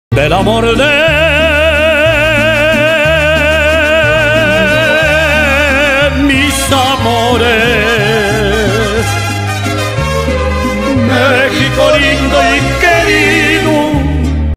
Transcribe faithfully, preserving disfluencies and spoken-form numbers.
del amor de mis amores. México lindo y querido,